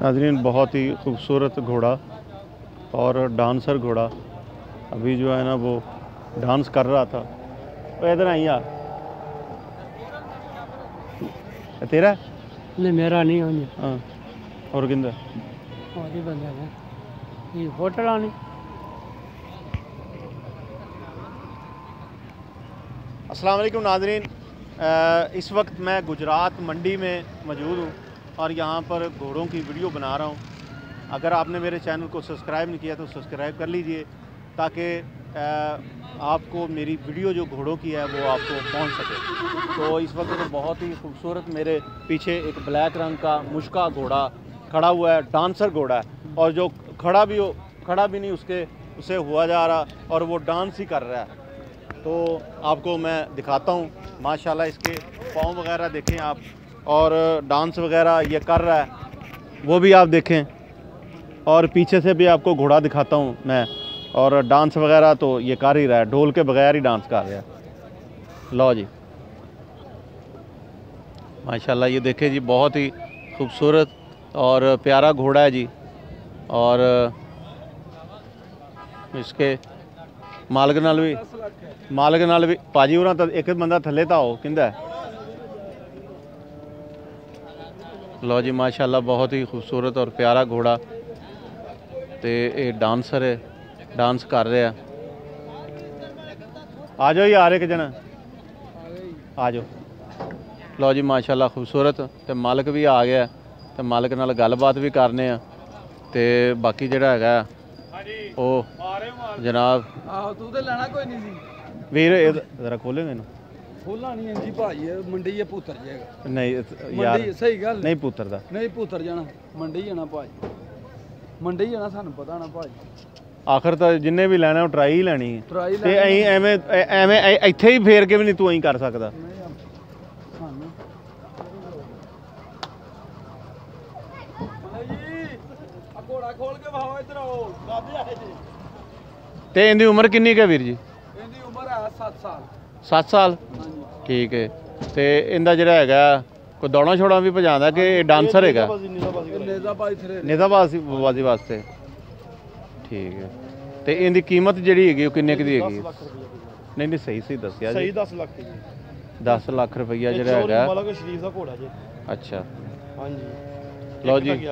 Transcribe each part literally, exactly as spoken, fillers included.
नाज़रीन बहुत ही खूबसूरत घोड़ा और डांसर घोड़ा अभी जो है ना वो डांस कर रहा था। वो इधर आई यार, तेरा नहीं मेरा नहीं हो। हाँ और किंदा और ही बंदा है ये होटल आनी। अस्सलाम वालेकुम नाज़रीन, इस वक्त मैं गुजरात मंडी में मौजूद हूँ और यहाँ पर घोड़ों की वीडियो बना रहा हूँ। अगर आपने मेरे चैनल को सब्सक्राइब नहीं किया तो सब्सक्राइब कर लीजिए ताकि आपको मेरी वीडियो जो घोड़ों की है वो आपको पहुँच सके। तो इस वक्त तो बहुत ही खूबसूरत मेरे पीछे एक ब्लैक रंग का मुश्का घोड़ा खड़ा हुआ है, डांसर घोड़ा है, और जो खड़ा भी हो खड़ा भी नहीं उसके उसे हुआ जा रहा और वो डांस ही कर रहा है। तो आपको मैं दिखाता हूँ, माशाल्लाह इसके पाँव वगैरह देखें आप, और डांस वगैरह ये कर रहा है वो भी आप देखें, और पीछे से भी आपको घोड़ा दिखाता हूँ मैं, और डांस वगैरह तो ये कर ही रहा है, ढोल के बगैर ही डांस कर रहा है। लो जी माशाल्लाह ये देखें जी, बहुत ही खूबसूरत और प्यारा घोड़ा है जी। और इसके मालिक नाल भी मालिक नाल भी भाजी उन्होंने तो एक बंदा थले तो आओ किंदा है। लो जी माशाल्लाह बहुत ही खूबसूरत और प्यारा घोड़ा, तो ये डांसर है, डांस कर रहा है। आ जाओ यार एक जना आ जाओ। लो जी माशाल्लाह खूबसूरत, तो मालिक भी आ गया, तो मालिक नाल गलबात भी करने आ, ते बाकी जिहड़ा हैगा ओ जनाब तू तो लेना कोई नहीं सी वीर जरा खोलेंगे ना खोलना नहीं है जी भाई, मंडी ये पुत्र जाएगा नहीं यार सही गल नहीं पुत्र दा नहीं पुत्र जाना मंडी जाना भाई, मंडी जाना सानू पता ना भाई। आखिर तो जिन्ने भी लैना ट्राई ही लैनी है, ट्राई ते अहीं एवें एवें इत्थे ही फेर के भी नहीं तू अहीं कर सकदा। घोड़ा खोल के भाव इधर आओ दादी आए जी। ते इनकी उम्र कितनी है वीर जी? इनकी उम्र है सात साल। सात साल ठीक है। तो इनका जिहड़ा हैगा कोई दौड़ा छोड़ा भी भजांदा कि डांसर हैगा? नेज़ाबाजी वास्ते ठीक है। तो इनकी कीमत जिहड़ी हैगी किन्ने दी हैगी? नहीं नहीं सही सही दस्सिया जी। सही दस लाख दस लाख रुपया जिहड़ा हैगा। शरीफ दा घोड़ा जी। अच्छा हां जी लो जी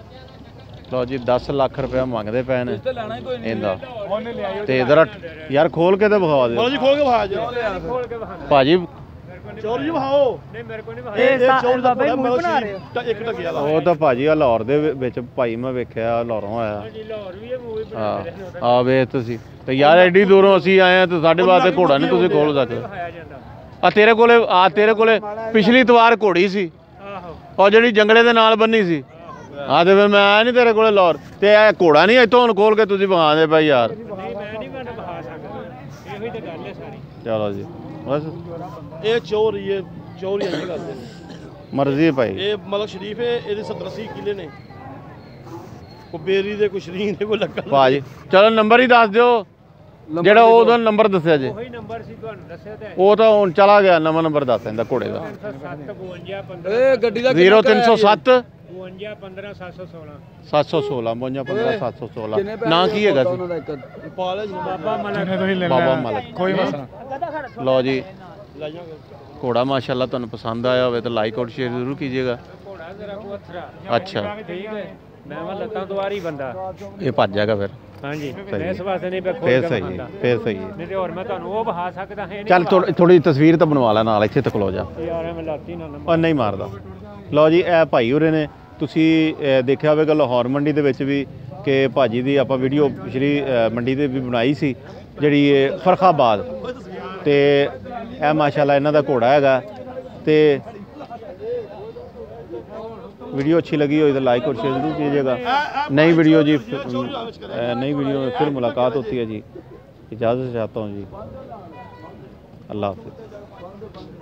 लो जी दस लाख रुपया मंगते पे ने इनका। ते इधर यार खोल के तो बखा दो जी, खोल के बखा जी भाजी। चोर जी बखाओ नहीं मेरे को नहीं ये चोर दा भाई मुंह बना रहे हो एक टकिया दा। ਉਹ ਤਾਂ ਭਾਜੀ ਆ ਲਾਹੌਰ ਦੇ ਵਿੱਚ ਭਾਈ ਮੈਂ ਵੇਖਿਆ ਲਾਹੌਰੋਂ ਆਇਆ। जी लाहौर भी है मूवी बना ਹਾਂ रहे हैं ਆ ਵੇ ਤੁਸੀਂ ਤੇ ਯਾਰ ਐਡੀ ਦੂਰੋਂ ਅਸੀਂ ਆਏ ਆ ਤੇ ਸਾਡੇ ਵਾਸਤੇ ਘੋੜਾ ਨਹੀਂ ਤੁਸੀਂ ਖੋਲ ਸਕਦੇ। खाया जाता ਆ ਤੇਰੇ ਕੋਲੇ ਆ ਤੇਰੇ ਕੋਲੇ ਪਿਛਲੀ ਤਵਾਰ ਘੋੜੀ ਸੀ आहो ਉਹ ਜਿਹੜੀ ਜੰਗਲੇ ਦੇ ਨਾਲ ਬੰਨੀ ਸੀ। ਹਾਂ ਤੇ ਫਿਰ ਮੈਂ ਆਇਆ ਨਹੀਂ ਤੇਰੇ ਕੋਲੇ ਲਾਹੌਰ, ਤੇ ਇਹ ਘੋੜਾ ਨਹੀਂ ਇੱਥੋਂ ਹੁਣ ਖੋਲ ਕੇ ਤੁਸੀਂ ਵਿਖਾਉਂਦੇ ਭਾਈ ਯਾਰ। नहीं मैं नहीं मैं बहा सकदा, ਇਹੋ ਹੀ ਤਾਂ ਗੱਲ ਹੈ ਸਾਰੀ। ਚਲੋ ਜੀ ਬਸ ਇਹ ਚੋਰ ਇਹ ਚੋਰ ਹੀ ਇਹ ਕਰਦੇ ਨੇ, ਮਰਜ਼ੀ ਹੈ ਭਾਈ। ਇਹ ਮਲਕ ਸ਼ਰੀਫ ਹੈ, ਇਹਦੇ ਸੱਤਰ ਅੱਸੀ ਕਿੱਲੇ ਨੇ, ਕੋ ਬੇਰੀ ਦੇ ਕੋਈ ਸ਼ਰੀਨ ਦੇ ਕੋਈ ਲੱਗਾ ਭਾਜੀ ਚਲੋ ਨੰਬਰ ਹੀ ਦੱਸ ਦਿਓ ਜਿਹੜਾ ਉਹਦਾ ਨੰਬਰ ਦੱਸਿਆ ਜੀ। ਉਹੀ ਨੰਬਰ ਸੀ ਤੁਹਾਨੂੰ ਦੱਸਿਆ ਤੇ ਉਹ ਤਾਂ ਹੁਣ ਚਲਾ ਗਿਆ, ਨਵਾਂ ਨੰਬਰ ਦੱਸ ਦਿੰਦਾ ਘੋੜੇ ਦਾ। ਇਹ ਗੱਡੀ ਦਾ ਜ਼ੀਰੋ ਤਿੰਨ ਸੌ ਸੱਤ ਬਵੰਜਾ ਪੰਦਰਾਂ ਸੱਤ ਸੌ ਸੋਲਾਂ ਸੱਤ ਸੌ ਸੋਲਾਂ ਬਵੰਜਾ ਪੰਦਰਾਂ ਸੱਤ ਸੌ ਸੋਲਾਂ। ਨਾਂ ਕੀ ਹੈਗਾ ਸੀ? ਪਾਲ ਜੀ ਬਾਬਾ ਮਲਕ। ਬਾਬਾ ਮਲਕ। ਕੋਈ ਮਸਲਾ। ਲਓ ਜੀ ਘੋੜਾ ਮਾਸ਼ਾਅੱਲਾ ਤੁਹਾਨੂੰ ਪਸੰਦ ਆਇਆ ਹੋਵੇ ਤਾਂ ਲਾਈਕ ਔਰ ਸ਼ੇਅਰ ਜ਼ਰੂਰ कीजिएगा। ਘੋੜਾ ਜ਼ਰਾ ਪੱਥਰਾ ਅੱਛਾ ਠੀਕ ਹੈ, ਮੈਂ ਵਾ ਲੱਤਾਂ ਦੁਆਰੀ ਬੰਦਾ ਇਹ ਭੱਜ ਜਾਏਗਾ ਫਿਰ। ਹਾਂਜੀ ਮੈਂ ਇਸ ਵਾਸਤੇ ਨਹੀਂ ਬਖੋ ਫਿਰ ਸਹੀ ਹੈ ਫਿਰ ਸਹੀ ਹੈ। ਨਹੀਂ ਤੇ ਹੋਰ ਮੈਂ ਤੁਹਾਨੂੰ ਉਹ ਬਹਾ ਸਕਦਾ ਹੈ। ਚੱਲ ਥੋੜੀ ਤਸਵੀਰ ਤਾਂ ਬਣਵਾ ਲੈ ਨਾਲ, ਇੱਥੇ ਤੱਕ ਲੋ ਜਾ ਯਾਰ ਮੈਂ ਲਾਤੀ ਨਾ ਉਹ ਨਹੀਂ ਮਾਰਦਾ। ਲਓ ਜੀ ਇਹ ਭਾਈ ਹੋਰੇ ਨੇ, ਤੁਸੀਂ ਦੇਖਿਆ ਹੋਵੇਗਾ ਲਾਹੌਰ ਮੰਡੀ ਦੇ ਵਿੱਚ ਵੀ ਕਿ ਭਾਜੀ ਦੀ ਆਪਾਂ ਵੀਡੀਓ ਪਿਛਲੀ ਮੰਡੀ ਦੇ ਵੀ ਬਣਾਈ ਸੀ ਜਿਹੜੀ ਇਹ ਫਰਖਾਬਾਦ, ਤੇ ਇਹ ਮਾਸ਼ਾਅੱਲਾ ਇਹਨਾਂ ਦਾ ਘੋੜਾ ਹੈਗਾ। ਤੇ वीडियो अच्छी लगी हो तो लाइक और शेयर जरूर कीजिएगा। नई वीडियो जी नई वीडियो में फिर मुलाकात होती है जी। इजाज़त चाहता हूँ जी, अल्लाह हाफ़िज़।